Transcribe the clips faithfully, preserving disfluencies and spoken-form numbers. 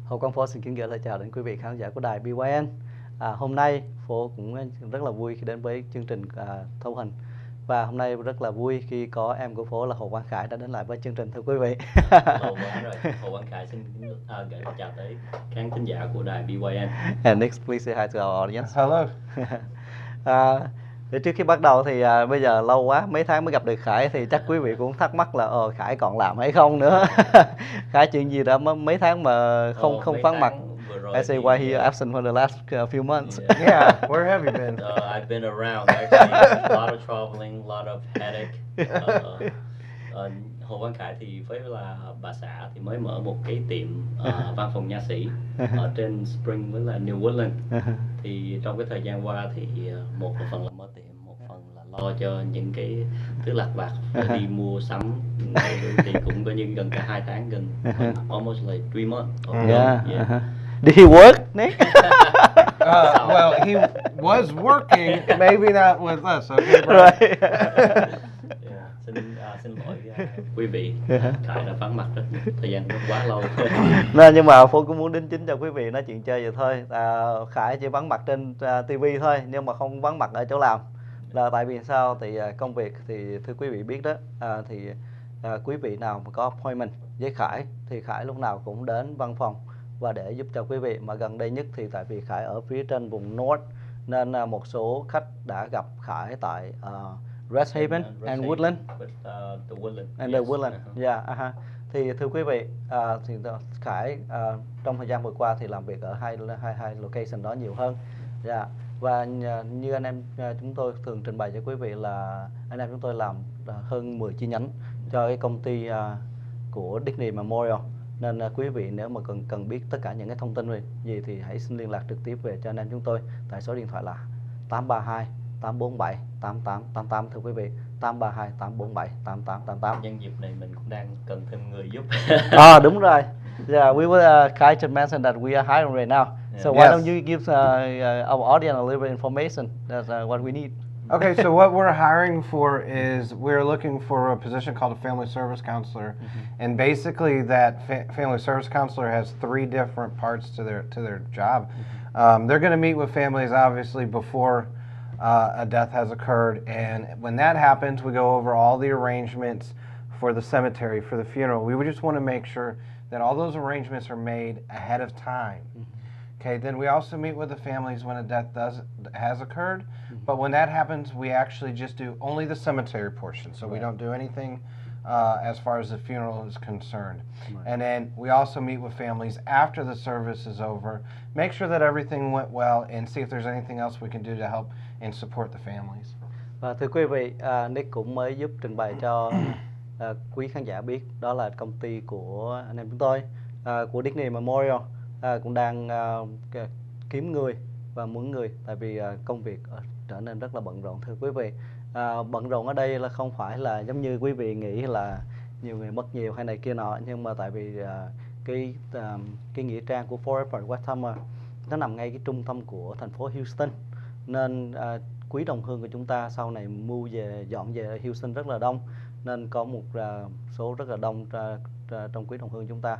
Hồ Quang Phổ xin kính gửi lời chào đến quý vị khán giả của đài bê i en. À, hôm nay Phổ cũng rất là vui khi đến với chương trình à, thâu hình. Và hôm nay rất là vui khi có em của Phổ là Hồ Quang Khải đã đến lại với chương trình, thưa quý vị. Lâu quá rồi. Hồ Quang Khải xin kính uh, gửi lời chào tới khán thính giả của đài bê i en. And next, please say hi to our audience. Hello. à, để trước khi bắt đầu thì à, bây giờ lâu quá, mấy tháng mới gặp được Khải thì chắc quý vị cũng thắc mắc là ờ Khải còn làm hay không nữa. Khải chuyện gì đã mấy tháng mà không Ồ, không vắng mặt. I say why he uh, absent for the last uh, few months. Yeah. yeah, where have you been? Uh, I've been around actually. A lot of traveling, a lot of headache. Uh, uh, Hồ Quang Khải thì với là bà xã thì mới mở một cái tiệm uh, văn phòng nha sĩ ở trên Spring với là New Woodland. Thì trong cái thời gian qua thì uh, một phần là mở tiệm, một phần là lo cho những cái thứ lặt vặt, phải đi mua sắm, thì cũng coi như gần cả hai tháng, gần almost like three months. Yeah. yeah. Uh-huh. Did he work, Nick? Uh, well, he was working, maybe not with us. Okay, right. Yeah. Xin, uh, xin lỗi uh, quý vị, uh, Khải đã vắng mặt rất thời gian rất quá lâu. Nên nhưng mà Phú cũng muốn đính chính cho quý vị nói chuyện chơi vậy thôi. À, Khải chỉ vắng mặt trên uh, ti vi thôi, nhưng mà không vắng mặt ở chỗ làm. Là tại vì sao? Thì uh, công việc thì thưa quý vị biết đó, uh, thì uh, quý vị nào mà có appointment với Khải thì Khải lúc nào cũng đến văn phòng và để giúp cho quý vị. Mà gần đây nhất thì tại vì Khải ở phía trên vùng North nên uh, một số khách đã gặp Khải tại uh, Rest Haven and, uh, and Rest Woodland. With, uh, the Woodland. And Yes. the Woodland. Uh-huh. Yeah, uh-huh. Thì thưa quý vị, uh, thì Khải uh, trong thời gian vừa qua thì làm việc ở hai hai hai location đó nhiều hơn. Yeah. Và như anh em uh, chúng tôi thường trình bày cho quý vị là anh em chúng tôi làm uh, hơn mười chi nhánh cho cái công ty uh, của Disney Memorial. Nên uh, quý vị nếu mà cần cần biết tất cả những cái thông tin về gì thì hãy xin liên lạc trực tiếp về cho anh em chúng tôi tại số điện thoại là tám ba hai tám bốn bảy tám tám tám tám, thưa quý vị, tám ba hai tám bốn bảy tám tám tám tám. Nhân dịp này mình cũng đang cần thêm người giúp. À, đúng rồi. Yeah, we will uh, Kai just mentioned that we are hiring right now. Yeah. So why Yes. don't you give uh, uh, our audience a little bit information? That's uh, what we need. Okay, so what we're hiring for is we're looking for a position called a family service counselor, mm-hmm. and basically that fa- family service counselor has three different parts to their to their job. Mm-hmm. Um, they're going to meet with families obviously before uh, a death has occurred, and when that happens, we go over all the arrangements for the cemetery, for the funeral. We would just want to make sure that all those arrangements are made ahead of time. Mm-hmm. Okay, then we also meet with the families when a death does has occurred, mm-hmm. but when that happens, we actually just do only the cemetery portion, so right. we don't do anything uh, as far as the funeral is concerned. Right. And then we also meet with families after the service is over, make sure that everything went well, and see if there's anything else we can do to help and support the families. Và thưa quý vị, uh, Nick cũng mới giúp trình bày cho uh, quý khán giả biết đó là công ty của anh em chúng tôi, uh, của Disney Memorial. À, cũng đang uh, kiếm người và muốn người tại vì uh, công việc uh, trở nên rất là bận rộn, thưa quý vị. Uh, bận rộn ở đây là không phải là giống như quý vị nghĩ là nhiều người mất nhiều hay này kia nọ, nhưng mà tại vì uh, cái uh, cái nghĩa trang của Forever West Summer nó nằm ngay cái trung tâm của thành phố Houston, nên uh, quý đồng hương của chúng ta sau này mua về dọn về Houston rất là đông, nên có một uh, số rất là đông uh, uh, trong quý đồng hương chúng ta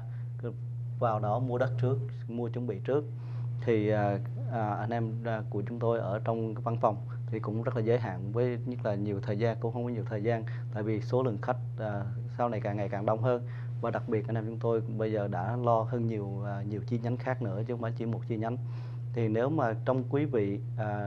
vào đó mua đất trước, mua chuẩn bị trước. Thì à, à, anh em à, của chúng tôi ở trong văn phòng thì cũng rất là giới hạn, với nhất là nhiều thời gian cũng không có nhiều thời gian, tại vì số lượng khách à, sau này càng ngày càng đông hơn, và đặc biệt anh em chúng tôi bây giờ đã lo hơn nhiều à, nhiều chi nhánh khác nữa chứ không phải chỉ một chi nhánh. Thì nếu mà trong quý vị à,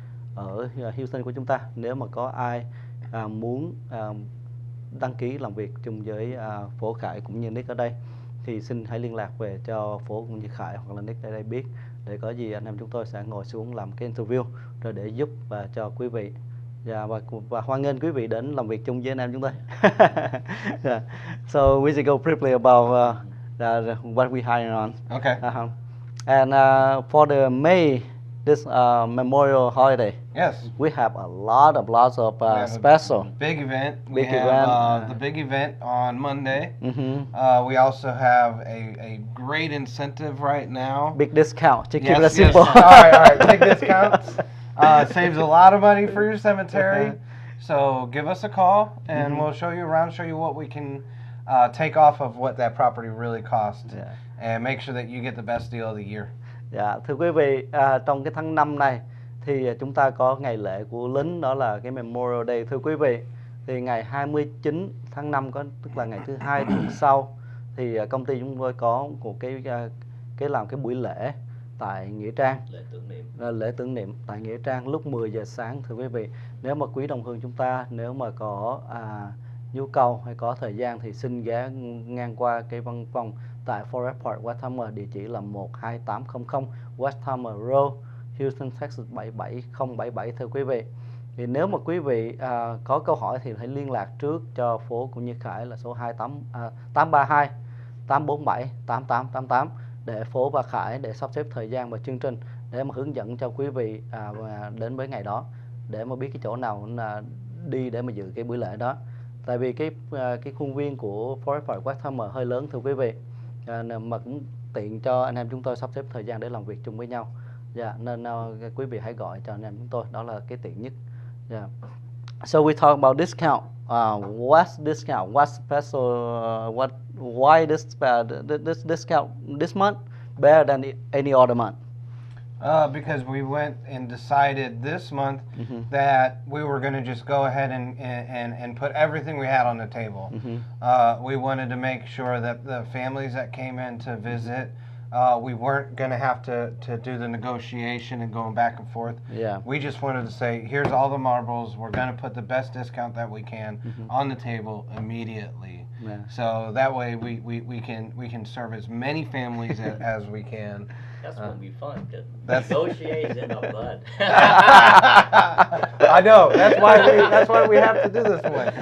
ở Houston của chúng ta, nếu mà có ai à, muốn à, đăng ký làm việc chung với à, Phổ, Khải cũng như Nick ở đây thì xin hãy liên lạc về cho Phổ cũng như Khải hoặc là Nick ở đây biết, để có gì anh em chúng tôi sẽ ngồi xuống làm cái interview rồi để giúp và cho quý vị. Yeah, và, và hoan nghênh quý vị đến làm việc chung với anh em chúng tôi. Yeah. So we should go briefly about uh, the, what we hire on. Okay. Uh-huh. And uh, for the May this uh, Memorial holiday, yes, we have a lot of lots of uh, special big event. We big have event. Uh, the big event on Monday. Mm-hmm. Uh, we also have a, a great incentive right now. Big discount. To yes, keep it yes. simple. all right, all right. Big discounts. Uh, saves a lot of money for your cemetery. So give us a call, and mm-hmm. we'll show you around, show you what we can uh, take off of what that property really cost, Yeah. and make sure that you get the best deal of the year. Dạ, thưa quý vị, à, trong cái tháng năm này thì chúng ta có ngày lễ của lính, đó là cái Memorial Day. Thưa quý vị, thì ngày hai mươi chín tháng năm, có tức là ngày thứ hai tuần sau, thì à, công ty chúng tôi có một cái à, cái làm cái buổi lễ tại Nghĩa Trang, lễ tưởng niệm. à, lễ tưởng niệm tại Nghĩa Trang lúc mười giờ sáng. Thưa quý vị, nếu mà quý đồng hương chúng ta nếu mà có à, nhu cầu hay có thời gian thì xin ghé ngang qua cái văn phòng tại Forest Park Westheimer, địa chỉ là một hai tám không không Westheimer Road, Houston, Texas bảy bảy không bảy bảy. Thưa quý vị, thì nếu mà quý vị à, có câu hỏi thì hãy liên lạc trước cho phố cũng như Khải là số hai tám à, tám ba hai tám bốn bảy tám tám tám tám để phố và Khải để sắp xếp thời gian và chương trình để mà hướng dẫn cho quý vị à, và đến với ngày đó để mà biết cái chỗ nào là đi để mà dự cái buổi lễ đó. Tại vì cái à, cái khuôn viên của Forest Park Westheimer hơi lớn thưa quý vị, à, mà cũng tiện cho anh em chúng tôi sắp xếp thời gian để làm việc chung với nhau. Dạ, nên uh, quý vị hãy gọi cho anh em chúng tôi, đó là cái tiện nhất. Yeah. So we talk about discount. Uh, what's discount? What's special? Uh, what? Why this uh, this discount this month better than any other month? Uh, because we went and decided this month Mm-hmm. that we were going to just go ahead and, and, and put everything we had on the table. Mm-hmm. Uh, we wanted to make sure that the families that came in to visit, uh, we weren't going to have to, to do the negotiation and going back and forth. Yeah. We just wanted to say, here's all the marbles. We're going to put the best discount that we can Mm-hmm. on the table immediately. Yeah. So that way we, we, we can we can serve as many families as, as we can. That's Uh, gonna be fun. Cause that's- negotiate is in our blood. I know. That's why we. That's why we have to do this one.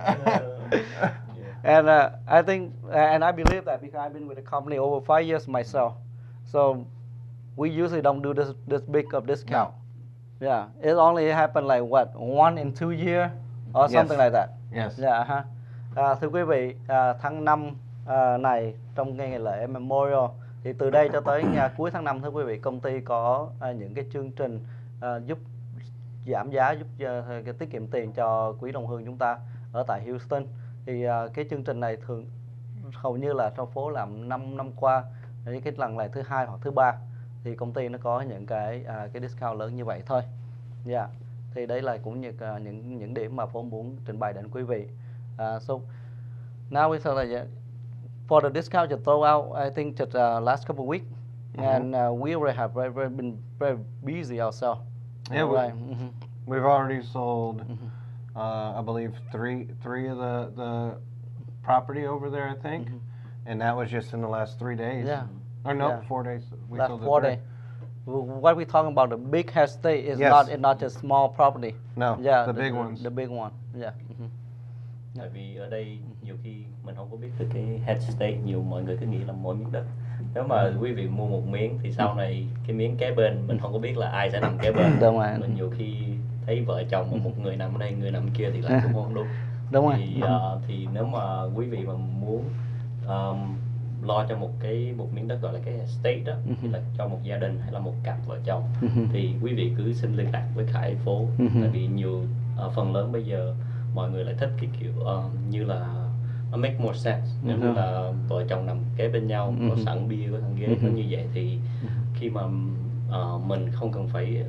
Yeah. And uh, I think, uh, and I believe that because I've been with the company over five years myself, so we usually don't do this this big of discount. Yeah, it only happened like what one in two year or Yes. something like that. Yes. Dạ ha. À, thưa quý vị, à, tháng năm à, này trong ngày lễ Memorial thì từ đây cho tới nhà cuối tháng năm, thưa quý vị, công ty có à, những cái chương trình à, giúp giảm giá, giúp à, cái tiết kiệm tiền cho quý đồng hương chúng ta ở tại Houston. Thì à, cái chương trình này thường hầu như là trong phố làm năm năm qua, thì cái lần này thứ hai hoặc thứ ba thì công ty nó có những cái à, cái discount lớn như vậy thôi. Dạ. Thì đấy là cũng như uh, những những điểm mà phố muốn trình bày đến quý vị. Uh, so now we thought like, uh, for the discount you throw out, I think just uh, last couple of weeks, Mhm. and uh, we already have very, very been very busy ourselves. Yeah, we- right. Mhm. We've already sold, Mhm. uh, I believe, three three of the the property over there. I think, Mhm. and that was just in the last three days. Yeah. Or no, Yeah. four days. We Last sold the four three. days. What we talking about, the big estate is Yes. not it's not just small property. No, Yeah, the big ones. The big one. Yeah. Mhm. Tại vì ở đây nhiều khi mình không có biết được cái head state, nhiều mọi người cứ nghĩ là mỗi miếng đất. Nếu mà quý vị mua một miếng thì sau này cái miếng kế bên mình không có biết là ai sẽ nằm kế bên. Đúng rồi. Mình nhiều khi thấy vợ chồng mà một người nằm ở đây, người nằm kia thì lại cũng không đúng. Đúng rồi. Thì ờ, thì nếu mà quý vị mà muốn um, lo cho một cái một miếng đất gọi là cái estate đó, thì là cho một gia đình hay là một cặp vợ chồng, Mhm. thì quý vị cứ xin liên lạc với Khải phố. Mhm. Tại vì nhiều ờ, phần lớn bây giờ mọi người lại thích cái kiểu ờ, như là nó make more sense, nếu như Mhm. là vợ chồng nằm kế bên nhau, có Mhm. sẵn bia, có thằng ghế, nó Mhm. như vậy thì khi mà ờ, mình không cần phải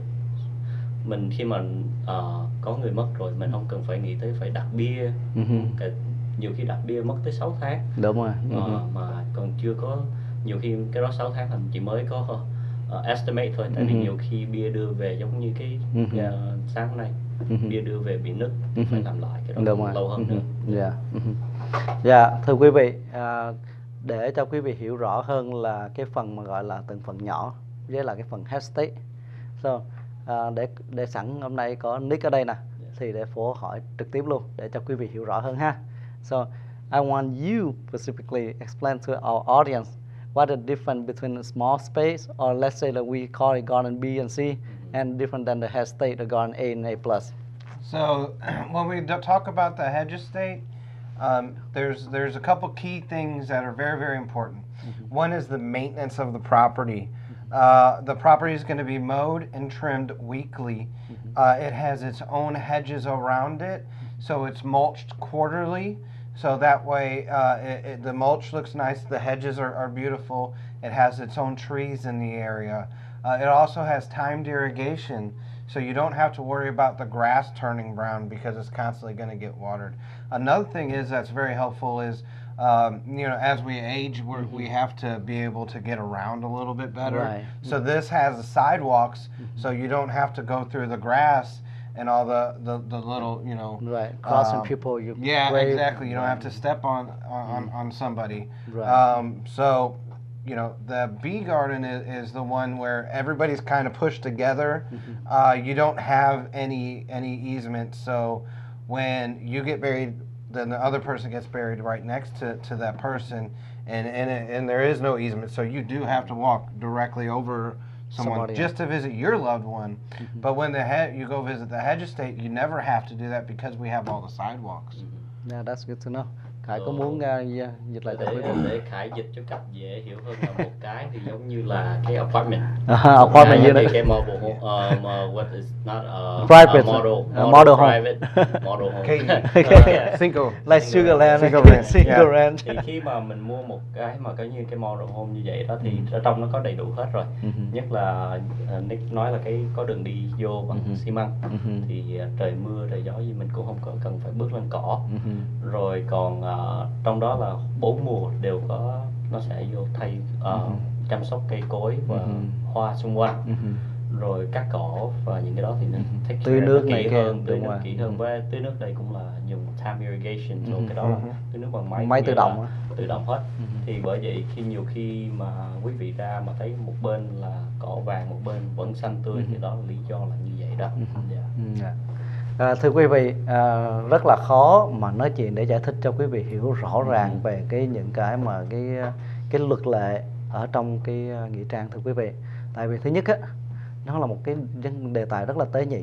mình khi mà ờ, có người mất rồi mình không cần phải nghĩ tới phải đặt bia. Mhm. Cái- nhiều khi đặt bia mất tới sáu tháng. Đúng rồi. Ờ, Mhm. mà còn chưa có, nhiều khi cái đó sáu tháng là chỉ mới có uh, estimate thôi. Tại vì Mhm. nhiều khi bia đưa về giống như cái Mhm. ờ, sáng nay Mhm. bia đưa về bị nứt, Mhm. phải làm lại cái đó Đúng cũng rồi. lâu hơn Mhm. nữa. Dạ. Mhm. Dạ, thưa quý vị, à, để cho quý vị hiểu rõ hơn là cái phần mà gọi là từng phần nhỏ với là cái phần head state. So, à, để để sẵn hôm nay có Nick ở đây nè, thì để phố hỏi trực tiếp luôn để cho quý vị hiểu rõ hơn ha. So, I want you specifically explain to our audience what the difference between a small space, or let's say that we call it garden B and C, and different than the head state, the garden A and A plus. So when we do- talk about the hedge estate, um, there's there's a couple key things that are very very important. One is the maintenance of the property. Uh, the property is going to be mowed and trimmed weekly. Uh, it has its own hedges around it, so it's mulched quarterly. So that way, uh, it, it, the mulch looks nice. The hedges are, are beautiful. It has its own trees in the area. Uh, it also has timed irrigation, so you don't have to worry about the grass turning brown because it's constantly going to get watered. Another thing is that's very helpful is, um, you know, as we age, we're, mm-hmm. we have to be able to get around a little bit better. Right. So this has the sidewalks, mm-hmm. so you don't have to go through the grass and all the, the, the little, you know, right, crossing um, people. You yeah, brave. exactly. You don't have to step on on, mm-hmm. on somebody. Right. Um, so, you know, the bee garden is, is the one where everybody's kind of pushed together. Mm-hmm. Uh, you don't have any any easement, so when you get buried, then the other person gets buried right next to, to that person, and and and there is no easement, so you do have to walk directly over someone Somebody just else. to visit your loved one. Mm-hmm. But when the he- you go visit the hedge estate, you never have to do that because we have all the sidewalks. Mm-hmm. Yeah, that's good to know. Khải có muốn uh, dịch lại để, từ để, để Khải dịch cho cách dễ hiểu hơn là một cái thì giống như là cái apartment. Uh, apartment unit. Cái, cái mobile home, um, uh, what is not a, private, a model, uh, model, model private, model home. Okay. Single. Like Sugarland. Sugarland. Sugarland. Thì khi mà mình mua một cái mà coi như cái model home như vậy đó thì ở trong nó có đầy đủ hết rồi. Uh-huh. Nhất là uh, Nick nói là cái có đường đi vô bằng uh-huh. xi măng. Uh-huh. Thì uh, trời mưa trời gió gì mình cũng không có cần phải bước lên cỏ. Uh-huh. Rồi còn uh, trong đó là bốn mùa đều có, nó sẽ vô thay uh, uh-huh. chăm sóc cây cối và uh-huh. hoa xung quanh. Uh-huh. Rồi cắt cỏ và những cái đó thì nó uh-huh. tưới nước kỹ này hơn, tưới nước ngoài. kỹ hơn. Uh-huh. Với tưới nước đây cũng là dùng time irrigation, rồi uh-huh. cái đó là tưới nước bằng máy, máy tự động tự động hết. Uh-huh. Thì bởi vậy khi nhiều khi mà quý vị ra mà thấy một bên là cỏ vàng, một bên vẫn xanh tươi, uh-huh. thì đó là lý do là như vậy đó. Uh-huh. Yeah. Uh-huh. À, thưa quý vị, à, rất là khó mà nói chuyện để giải thích cho quý vị hiểu rõ ràng ừ. về cái những cái mà cái cái luật lệ ở trong cái nghĩa trang, thưa quý vị. Tại vì thứ nhất á, nó là một cái đề tài rất là tế nhị,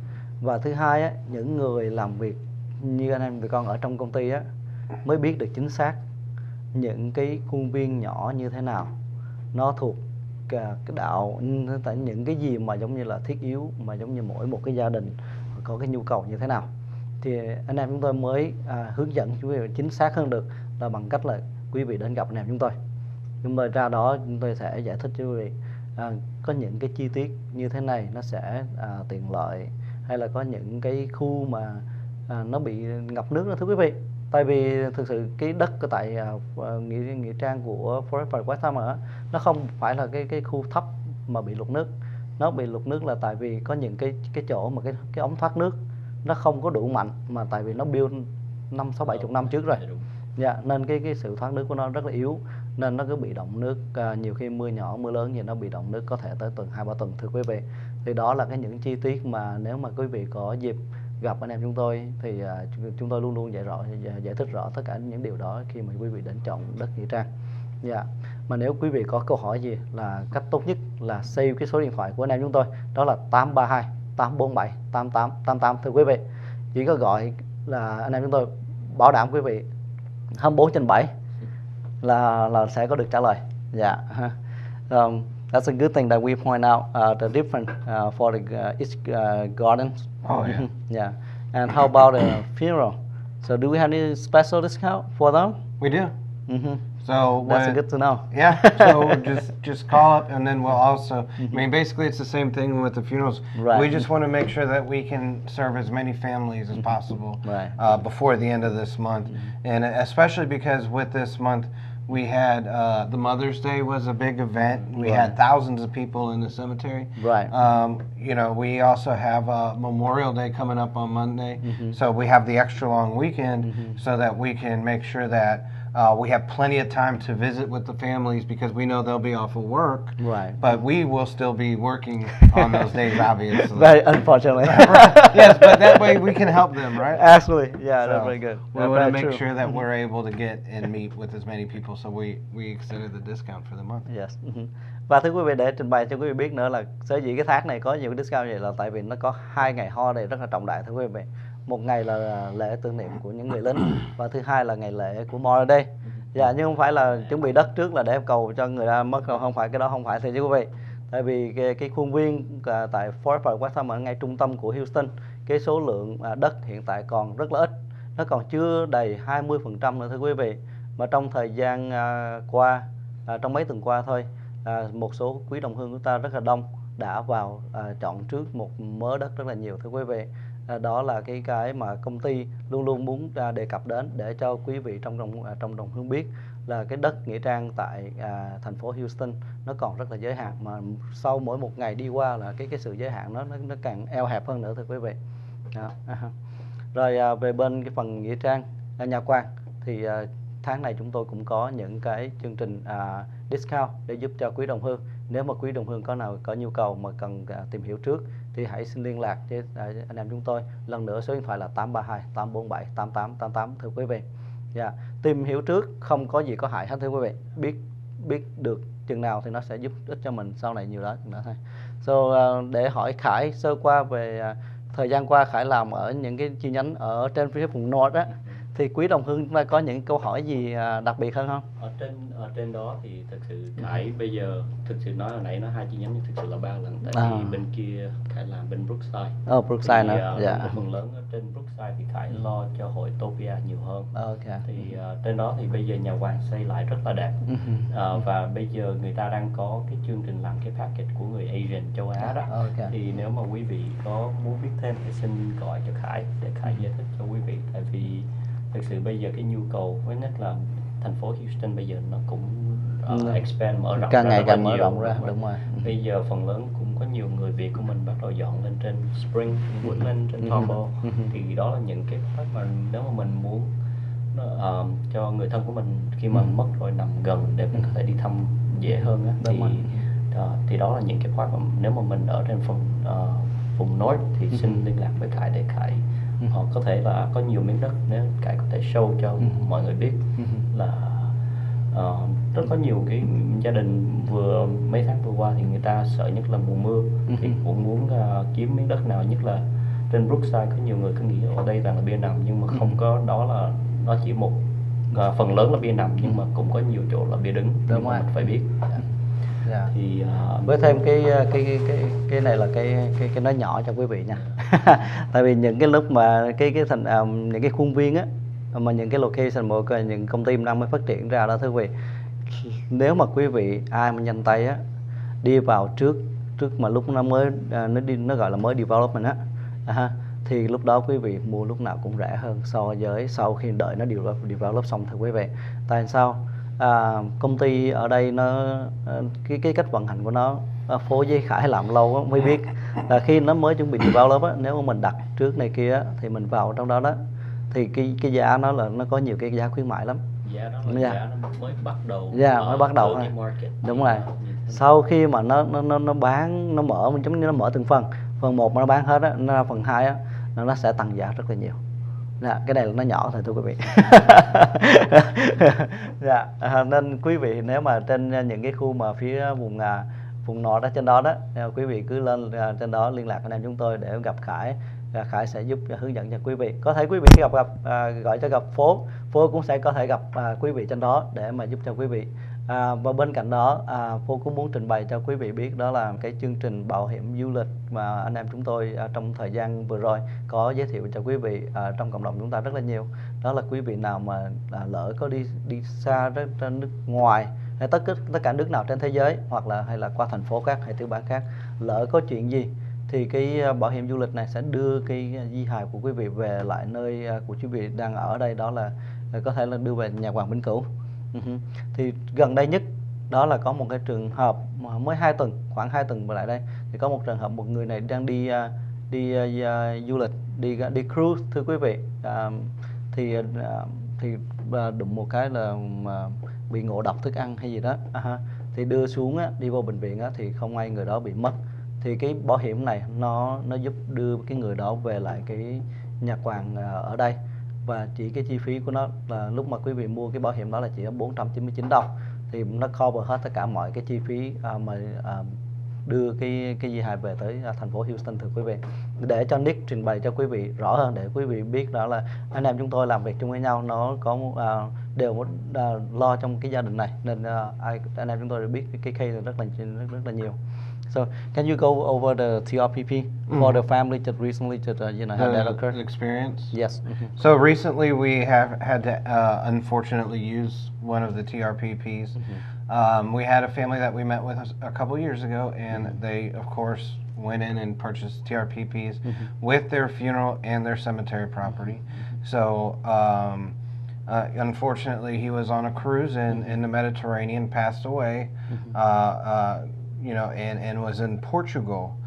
và thứ hai á, những người làm việc như anh em tụi con ở trong công ty á mới biết được chính xác những cái khuôn viên nhỏ như thế nào, nó thuộc cái đạo, những cái gì mà giống như là thiết yếu, mà giống như mỗi một cái gia đình có cái nhu cầu như thế nào, thì anh em chúng tôi mới à, hướng dẫn quý vị chính xác hơn được là bằng cách là quý vị đến gặp anh em chúng tôi. Chúng tôi ra đó chúng tôi sẽ giải thích cho quý vị à, có những cái chi tiết như thế này nó sẽ à, tiện lợi, hay là có những cái khu mà à, nó bị ngập nước đó, thưa quý vị. Tại vì thực sự cái đất ở tại uh, nghĩa, nghĩa trang của Forever White Summer nó không phải là cái cái khu thấp mà bị lụt nước. Nó bị lụt nước là tại vì có những cái cái chỗ mà cái cái ống thoát nước nó không có đủ mạnh, mà tại vì nó build năm sáu bảy chục năm trước rồi. Dạ, nên cái cái sự thoát nước của nó rất là yếu, nên nó cứ bị động nước. À, nhiều khi mưa nhỏ mưa lớn thì nó bị động nước có thể tới tuần hai ba tuần, thưa quý vị. Thì đó là cái những chi tiết mà nếu mà quý vị có dịp gặp anh em chúng tôi thì uh, chúng tôi luôn luôn giải rõ giải thích rõ tất cả những điều đó khi mà quý vị đến chọn đất nghĩa trang. Dạ. Mà nếu quý vị có câu hỏi gì là cách tốt nhất là save cái số điện thoại của anh em chúng tôi, đó là tám ba hai tám bốn bảy tám tám tám tám, thưa quý vị. Chỉ có gọi là anh em chúng tôi bảo đảm quý vị hai mươi bốn trên bảy là là sẽ có được trả lời. Dạ. Um, that's a good thing that we point out uh, the difference uh, for the uh, each uh, gardens. Oh yeah. Yeah. And how about the funeral? So do we have any special discount for them? We do. Mm-hmm. So that's when, good to know. Yeah. So just just call up, and then we'll also. Mm-hmm. I mean, basically, it's the same thing with the funerals. Right. We just want to make sure that we can serve as many families as possible. Right. Uh, before the end of this month, mm-hmm. and especially because with this month, we had uh, the Mother's Day was a big event. We right. had thousands of people in the cemetery. Right. Um, you know, we also have uh, Memorial Day coming up on Monday, mm-hmm. so we have the extra long weekend, mm-hmm. so that we can make sure that. Uh, we have plenty of time to visit with the families because we know they'll be off of work. Right. But we will still be working on those days, obviously. Very unfortunately. Right. Yes, but that way we can help them, right? Absolutely. Yeah, so that's very good. We That's want to very make true. sure that we're able to get and meet with as many people, so we, we extended the discount for the month. Yes. Mm-hmm. Và thưa quý vị, để trình bày cho quý vị biết nữa là sở dĩ cái tháng này có nhiều cái discount vậy là tại vì nó có hai ngày holiday rất là trọng đại, thưa quý vị. Một ngày là lễ tưởng niệm của những người lính, và thứ hai là ngày lễ của Memorial Day. Dạ, nhưng không phải là chuẩn bị đất trước là để cầu cho người ta mất đâu, không phải, cái đó không phải, thưa quý vị. Tại vì cái, cái khuôn viên à, tại Forever White Summer ở ngay trung tâm của Houston, cái số lượng à, đất hiện tại còn rất là ít, nó còn chưa đầy hai mươi phần trăm nữa thưa quý vị. Mà trong thời gian à, qua, à, trong mấy tuần qua thôi, à, một số quý đồng hương của ta rất là đông đã vào à, chọn trước một mớ đất rất là nhiều thưa quý vị. À, đó là cái cái mà công ty luôn luôn muốn à, đề cập đến để cho quý vị trong đồng à, trong đồng hương biết là cái đất nghĩa trang tại à, thành phố Houston nó còn rất là giới hạn, mà sau mỗi một ngày đi qua là cái cái sự giới hạn nó nó, nó càng eo hẹp hơn nữa thưa quý vị. Đó. Rồi à, về bên cái phần nghĩa trang à, nhà quan thì à, tháng này chúng tôi cũng có những cái chương trình à, discount để giúp cho quý đồng hương. Nếu mà quý đồng hương có nào có nhu cầu mà cần à, tìm hiểu trước thì hãy xin liên lạc với à, anh em chúng tôi. Lần nữa số điện thoại là tám ba hai tám bốn bảy tám tám tám tám thưa quý vị. Yeah. Tìm hiểu trước không có gì có hại hết thưa quý vị. Biết biết được chừng nào thì nó sẽ giúp ích cho mình sau này nhiều đó chừng đó thôi. So uh, để hỏi Khải sơ qua về uh, thời gian qua Khải làm ở những cái chi nhánh ở trên phía vùng North á, thì quý đồng hương có những câu hỏi gì uh, đặc biệt hơn không? Ở trên ở trên đó thì thực sự Khải bây giờ thực sự nói hồi nãy nó hai chi nhánh nhưng thực sự là ba lần, tại À. vì bên kia Khải làm bên Brookside. Ờ, Brookside Thì, nữa. uh, Dạ. một phần lớn ở trên Brookside thì Khải lo cho hội Topia nhiều hơn. Ok. Thì uh, trên đó thì bây giờ nhà hoàng xây lại rất là đẹp. Uh, và bây giờ người ta đang có cái chương trình làm cái package của người Asian châu Á đó. Ok. Thì nếu mà quý vị có muốn biết thêm thì xin gọi cho Khải để Khải giải thích cho quý vị, tại vì thực sự bây giờ cái nhu cầu với nhất là thành phố Houston bây giờ nó cũng uh, Ừ. expand mở rộng Càng ra ngày rất là càng mở nhiều, rộng ra, đúng đúng rồi. rồi. Bây giờ phần lớn cũng có nhiều người Việt của mình bắt đầu dọn lên trên Spring, Woodland, trên Ừ. Tomball. Ừ. Thì đó là những cái phát mà nếu mà mình muốn uh, cho người thân của mình khi mà mất rồi nằm gần để mình có thể đi thăm dễ hơn á, thì Đúng rồi. uh, thì đó là những cái part mà nếu mà mình ở trên phần uh, vùng North thì xin liên lạc với Khải để Khải Họ có thể là có nhiều miếng đất nếu Khải có thể show cho Ừ. mọi người biết là uh, rất có nhiều cái gia đình vừa mấy tháng vừa qua thì người ta sợ nhất là mùa mưa, thì cũng muốn uh, kiếm miếng đất nào, nhất là trên Brookside có nhiều người cứ nghĩ ở đây toàn là bia nằm, nhưng mà không có, đó là nó chỉ một uh, phần lớn là bia nằm, nhưng mà cũng có nhiều chỗ là bia đứng, Đúng nhưng mà rồi. mình phải biết. Dạ. Thì uh, với thêm cái cái cái cái cái này là cái cái cái nói nhỏ cho quý vị nha. Tại vì những cái lúc mà cái cái thành um, những cái khuôn viên á, mà những cái location mà những công ty đang mới phát triển ra đó thưa quý vị, nếu mà quý vị ai mà nhanh tay á đi vào trước trước mà lúc nó mới à, nó đi nó gọi là mới development á, à, thì lúc đó quý vị mua lúc nào cũng rẻ hơn so với sau khi đợi nó develop, develop xong thưa quý vị. Tại sao? À, công ty ở đây nó cái cái cách vận hành của nó, phố với Khải làm lâu mới biết là khi nó mới chuẩn bị develop á, nếu mà mình đặt trước này kia á, thì mình vào trong đó đó thì cái cái giá nó là nó có nhiều cái giá khuyến mại lắm. giá đó là Dạ. giá nó mới bắt đầu. Dạ, uh, mới bắt đầu ở thôi. cái market. Đúng Thì rồi. nó như thế nào? Sau khi mà nó nó nó nó bán, nó mở giống như nó mở từng phần, phần một mà nó bán hết á, nó ra phần hai á, nó nó sẽ tăng giá rất là nhiều. Dạ, cái này là nó nhỏ thôi thưa quý vị. Dạ, à, nên quý vị nếu mà trên những cái khu mà phía vùng à, vùng nọ đó trên đó đó, quý vị cứ lên à, trên đó liên lạc anh em chúng tôi để gặp Khải. À, Khải sẽ giúp hướng dẫn cho quý vị. Có thể quý vị gặp gặp à, gọi cho gặp phố, phố cũng sẽ có thể gặp à, quý vị trên đó để mà giúp cho quý vị. À, và bên cạnh đó, à, Phố cũng muốn trình bày cho quý vị biết đó là cái chương trình bảo hiểm du lịch mà anh em chúng tôi à, trong thời gian vừa rồi có giới thiệu cho quý vị à, trong cộng đồng chúng ta rất là nhiều. Đó là quý vị nào mà à, lỡ có đi đi xa ra, ra nước ngoài hay tất tất cả nước nào trên thế giới, hoặc là hay là qua thành phố khác hay tiểu bang khác, lỡ có chuyện gì thì cái bảo hiểm du lịch này sẽ đưa cái di hài của quý vị về lại nơi của quý vị đang ở đây, đó là có thể là đưa về nhà Hoàng Vĩnh Cửu. Uh-huh. Thì gần đây nhất đó là có một cái trường hợp mới hai tuần, khoảng hai tuần lại đây, thì có một trường hợp một người này đang đi đi uh, du lịch, đi đi cruise thưa quý vị, uh, thì uh, thì uh, đụng một cái là uh, bị ngộ độc thức ăn hay gì đó, uh-huh. Thì đưa xuống á, đi vô bệnh viện á, thì không ai người đó bị mất. Thì cái bảo hiểm này nó nó giúp đưa cái người đó về lại cái nhà quàng ở đây, và chỉ cái chi phí của nó là lúc mà quý vị mua cái bảo hiểm đó là chỉ bốn trăm chín mươi chín đồng, thì nó cover hết tất cả mọi cái chi phí uh, mà uh, đưa cái cái di hài về tới uh, thành phố Houston thưa quý vị. Để cho Nick trình bày cho quý vị rõ hơn, để quý vị biết đó là anh em chúng tôi làm việc chung với nhau nó có uh, đều uh, lo trong cái gia đình này, nên uh, ai, anh em chúng tôi biết cái, cái case rất là rất, rất là nhiều. So can you go over the T R P P for the family that recently that uh, you know had that The occur? experience. Yes. Mhm. So recently we have had to uh, unfortunately use one of the T R P Ps. Um, we had a family that we met with a couple years ago, and they, of course, went in and purchased T R P Ps with their funeral and their cemetery property. So, um, uh, unfortunately, he was on a cruise in, in the Mediterranean, passed away, uh, uh, you know, and, and was in Portugal.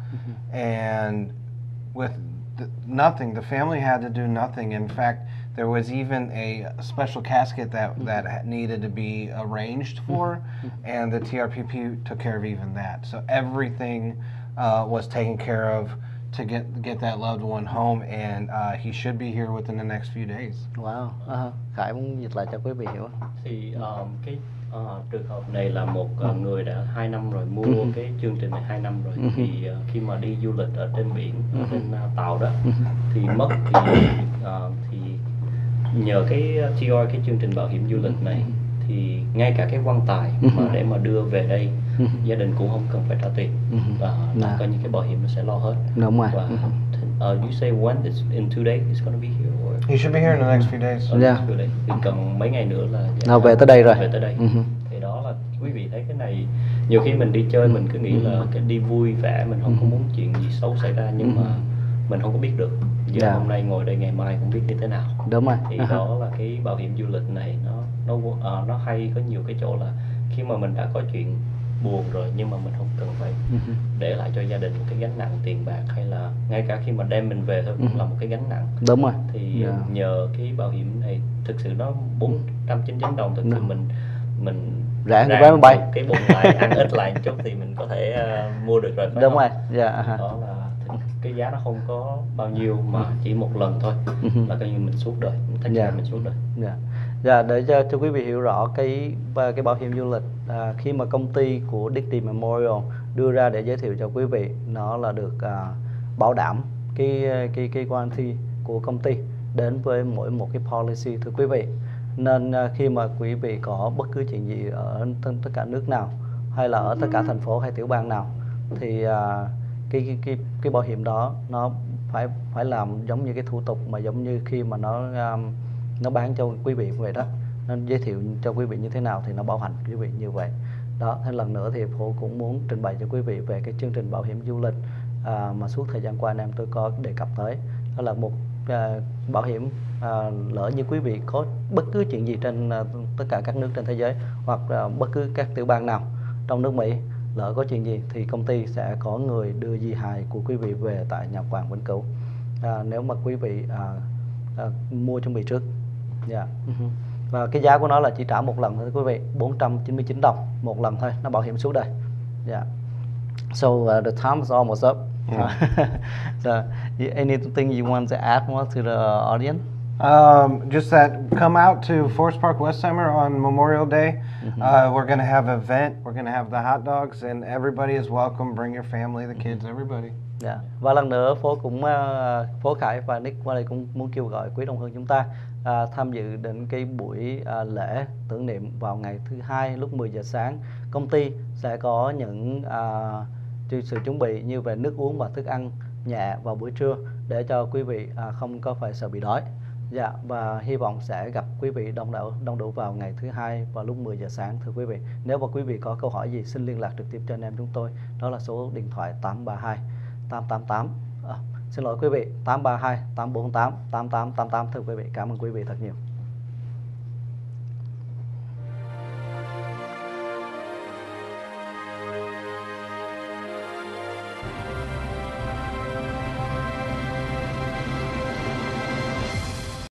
And with th- nothing, the family had to do nothing. In fact, there was even a special casket that, Mm-hmm. that ha- needed to be arranged for, and the T R P P took care of even that. So everything uh, was taken care of to get get that loved one home, and uh, he should be here within the next few days. Wow. Uh-huh. Khải muốn dịch lại cho quý vị hiểu. Thì um, cái uh, trường hợp này là một uh, người đã hai năm rồi mua cái chương trình này hai năm rồi, thì uh, khi mà đi du lịch ở trên biển, ở trên uh, tàu đó thì mất thì uh, thì nhờ cái T R, cái chương trình bảo hiểm du lịch này, thì ngay cả cái quan tài mà để mà đưa về đây, gia đình cũng không cần phải trả tiền, và Dạ. coi như cái bảo hiểm nó sẽ lo hết. Đúng rồi. Và uh, you say when it's in two days it's gonna be here or He should be here in the next few days. ở Dạ. next few days. Thì cần mấy ngày nữa là Nó về tới đây rồi. về tới đây. Ừ hứ. Thì đó là quý vị thấy cái này, nhiều khi mình đi chơi mình cứ nghĩ là cái đi vui vẻ, mình không có muốn chuyện gì xấu xảy ra, nhưng mà mình không có biết được. Giờ Dạ. hôm nay ngồi đây, ngày mai không biết như thế nào. Đúng rồi. Thì Uh-huh. đó là cái bảo hiểm du lịch này, nó nó uh, nó hay có nhiều cái chỗ là khi mà mình đã có chuyện buồn rồi, nhưng mà mình không cần phải Uh-huh. để lại cho gia đình một cái gánh nặng tiền bạc, hay là ngay cả khi mà đem mình về thôi cũng là một cái gánh nặng. Đúng rồi. Thì Dạ. nhờ cái bảo hiểm này, thực sự nó bốn trăm chín mươi chín đồng, thực sự Dạ. mình mình Ráng cái ráng vé máy bay. một cái bụng lại, ăn ít lại một chút thì mình có thể uh, mua được rồi, phải Đúng không? rồi. Dạ. Uh-huh. Đó là cái giá nó không có bao nhiêu, mà chỉ một lần thôi là coi như mình suốt đời, mình take Dạ. care mình suốt đời. Dạ. Dạ, để cho, cho quý vị hiểu rõ cái và cái bảo hiểm du lịch, à, khi mà công ty của Disney Memorial đưa ra để giới thiệu cho quý vị, nó là được à, bảo đảm cái cái cái warranty của công ty đến với mỗi một cái policy, thưa quý vị. Nên à, khi mà quý vị có bất cứ chuyện gì ở tất tất cả nước nào, hay là ở tất cả thành phố hay tiểu bang nào, thì à, cái, cái cái cái bảo hiểm đó nó phải phải làm giống như cái thủ tục mà giống như khi mà nó um, nó bán cho quý vị vậy đó, nó giới thiệu cho quý vị như thế nào thì nó bảo hành quý vị như vậy đó. Thêm lần nữa thì Phổ cũng muốn trình bày cho quý vị về cái chương trình bảo hiểm du lịch à, mà suốt thời gian qua anh em tôi có đề cập tới. Đó là một à, bảo hiểm à, lỡ như quý vị có bất cứ chuyện gì trên à, tất cả các nước trên thế giới, hoặc à, bất cứ các tiểu bang nào trong nước Mỹ, lỡ có chuyện gì thì công ty sẽ có người đưa di hài của quý vị về tại nhà quàng vĩnh cửu, à, nếu mà quý vị à, à, mua chuẩn bị trước. Dạ. Uh-huh. Và cái giá của nó là chỉ trả một lần thôi quý vị, bốn trăm chín mươi chín đồng một lần thôi, nó bảo hiểm suốt đời. Dạ. So uh, the time is almost up. Yeah. So y- anything you want to add more to the audience? Um, just that, come out to Forest Park Westheimer on Memorial Day. Uh, we're going to have an event. We're going to have the hot dogs, and everybody is welcome. Bring your family, the kids, everybody. Dạ. Và lần nữa Phố cũng uh, Phố Khải và Nick qua đây cũng muốn kêu gọi quý đồng hương chúng ta uh, tham dự đến cái buổi uh, lễ tưởng niệm vào ngày thứ hai lúc mười giờ sáng. Công ty sẽ có những uh, sự chuẩn bị như về nước uống và thức ăn nhẹ vào buổi trưa để cho quý vị uh, không có phải sợ bị đói. Dạ, và hy vọng sẽ gặp quý vị đông đủ đông đủ vào ngày thứ hai vào lúc mười giờ sáng, thưa quý vị. Nếu mà quý vị có câu hỏi gì xin liên lạc trực tiếp cho anh em chúng tôi. Đó là số điện thoại tám ba hai tám tám tám. À, xin lỗi quý vị, tám ba hai tám bốn tám tám tám tám tám, thưa quý vị. Cảm ơn quý vị thật nhiều.